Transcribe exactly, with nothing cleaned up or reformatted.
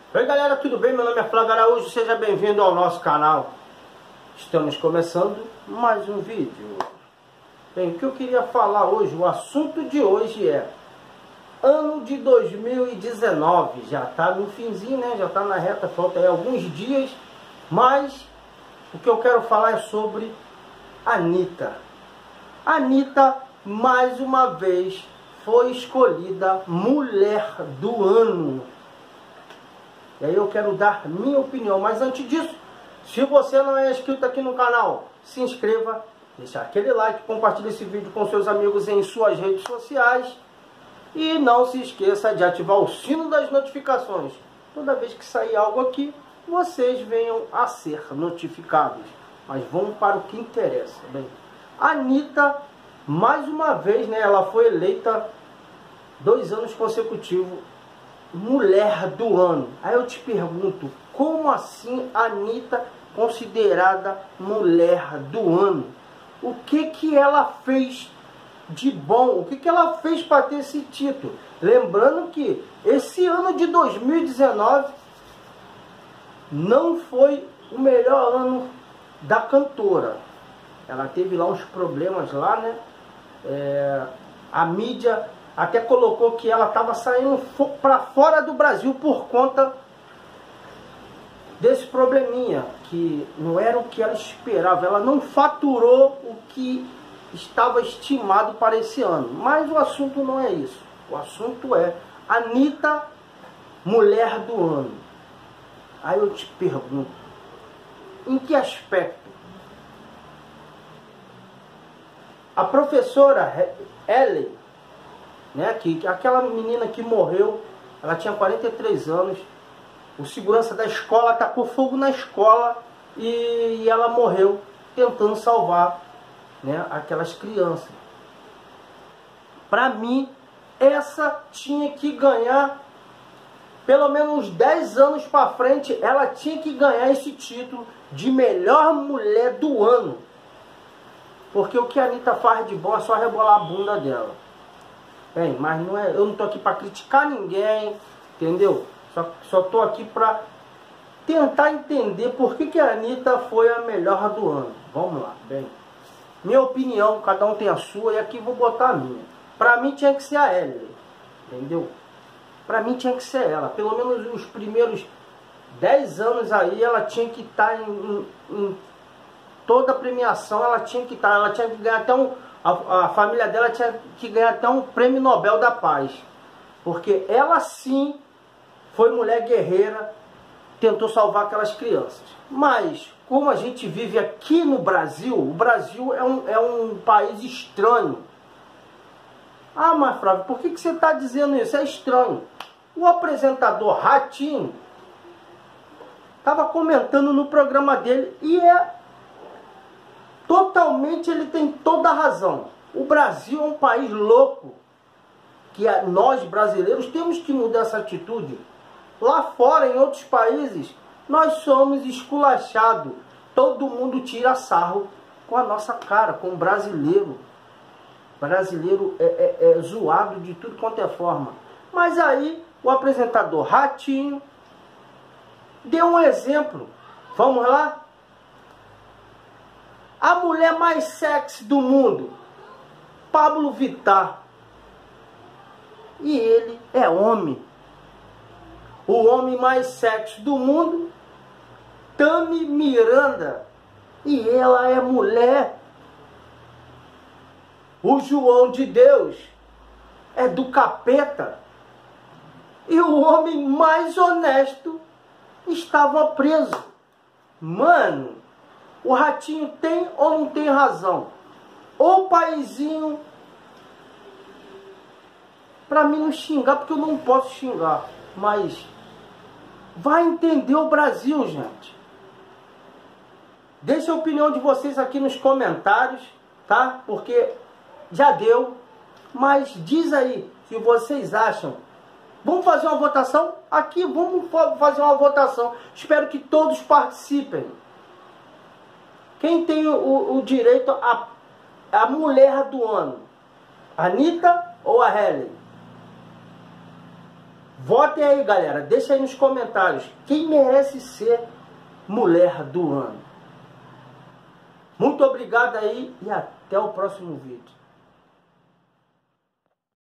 Oi galera, tudo bem? Meu nome é Flávio Araújo, seja bem-vindo ao nosso canal. Estamos começando mais um vídeo. Bem, o que eu queria falar hoje, o assunto de hoje é ano de dois mil e dezenove, já está no finzinho, né? Já está na reta, falta aí alguns dias, mas o que eu quero falar é sobre a Anitta. A Anitta, mais uma vez, foi escolhida mulher do ano. E aí eu quero dar minha opinião, mas antes disso, se você não é inscrito aqui no canal, se inscreva, deixa aquele like, compartilhe esse vídeo com seus amigos em suas redes sociais e não se esqueça de ativar o sino das notificações. Toda vez que sair algo aqui, vocês venham a ser notificados. Mas vamos para o que interessa. Bem, a Anitta, mais uma vez, né, ela foi eleita dois anos consecutivos mulher do ano. Aí eu te pergunto, como assim a Anitta considerada mulher do ano? O que que ela fez de bom? O que que ela fez para ter esse título? Lembrando que esse ano de dois mil e dezenove não foi o melhor ano da cantora. Ela teve lá uns problemas lá, né? É, a mídia até colocou que ela estava saindo para fora do Brasil por conta desse probleminha, que não era o que ela esperava. Ela não faturou o que estava estimado para esse ano. Mas o assunto não é isso. O assunto é Anitta, mulher do ano. Aí eu te pergunto, em que aspecto? A professora Ellen, né, que aquela menina que morreu, ela tinha quarenta e três anos, o segurança da escola tacou fogo na escola e, e ela morreu tentando salvar, né, aquelas crianças. Para mim, essa tinha que ganhar, pelo menos uns dez anos para frente, ela tinha que ganhar esse título de melhor mulher do ano. Porque o que a Anitta faz de bom é só rebolar a bunda dela. Bem, mas não é, eu não tô aqui para criticar ninguém, entendeu? Só, só tô aqui para tentar entender por que que a Anitta foi a melhor do ano. Vamos lá, bem. Minha opinião, cada um tem a sua e aqui vou botar a minha. Para mim tinha que ser a Ellen, entendeu? Para mim tinha que ser ela. Pelo menos os primeiros dez anos aí ela tinha que estar em, em, em toda a premiação, ela tinha que estar, ela tinha que ganhar até um... A, a família dela tinha que ganhar até um prêmio Nobel da Paz. Porque ela sim foi mulher guerreira, tentou salvar aquelas crianças. Mas, como a gente vive aqui no Brasil, o Brasil é um, é um país estranho. Ah, mas Flávio, por que, que você está dizendo isso? É estranho. O apresentador Ratinho estava comentando no programa dele e é... Totalmente ele tem toda a razão. O Brasil é um país louco. Que nós brasileiros temos que mudar essa atitude. Lá fora, em outros países, nós somos esculachados. Todo mundo tira sarro com a nossa cara, com o brasileiro. Brasileiro é, é, é zoado de tudo quanto é forma. Mas aí o apresentador Ratinho deu um exemplo. Vamos lá? A mulher mais sexy do mundo, Pablo Vittar. E ele é homem. O homem mais sexy do mundo, Tami Miranda. E ela é mulher. O João de Deus é do capeta. E o homem mais honesto estava preso. Mano, o Ratinho tem ou não tem razão? O paizinho, pra mim não xingar, porque eu não posso xingar, mas vai entender o Brasil, gente. Deixa a opinião de vocês aqui nos comentários, tá? Porque já deu, mas diz aí se vocês acham. Vamos fazer uma votação? Aqui, vamos fazer uma votação. Espero que todos participem. Quem tem o, o direito a, a mulher do ano? Anitta ou a Ellen? Votem aí, galera. Deixa aí nos comentários. Quem merece ser mulher do ano? Muito obrigado aí e até o próximo vídeo.